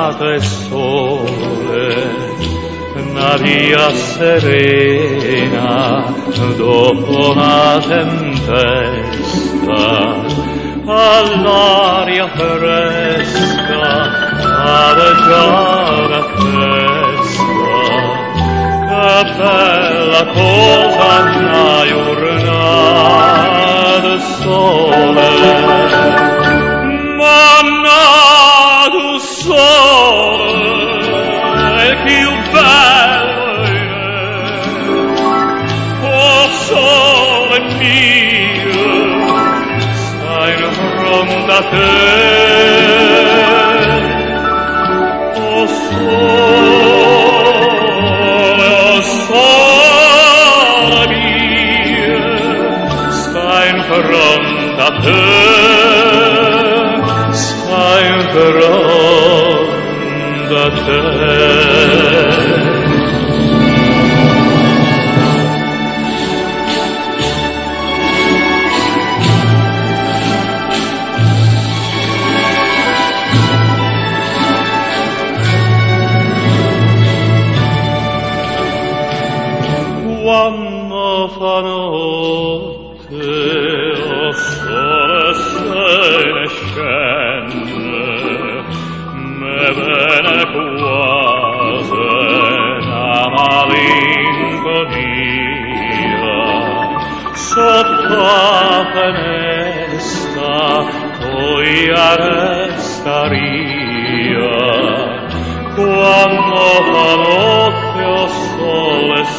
giornata e sole, una via serena dopo una tempesta, all'aria fresca aleggiare festa. Che bella cosa una giornata e sole, ma nato sole è più bello, oh sole mio, stai in fronte a te, oh sole mio, stai in fronte a te. In fronte a te. Quando fa notte, o sole se ne scende, me viene quasi una malinconia. Sotto la finestra poi restaria, quando fa notte o sole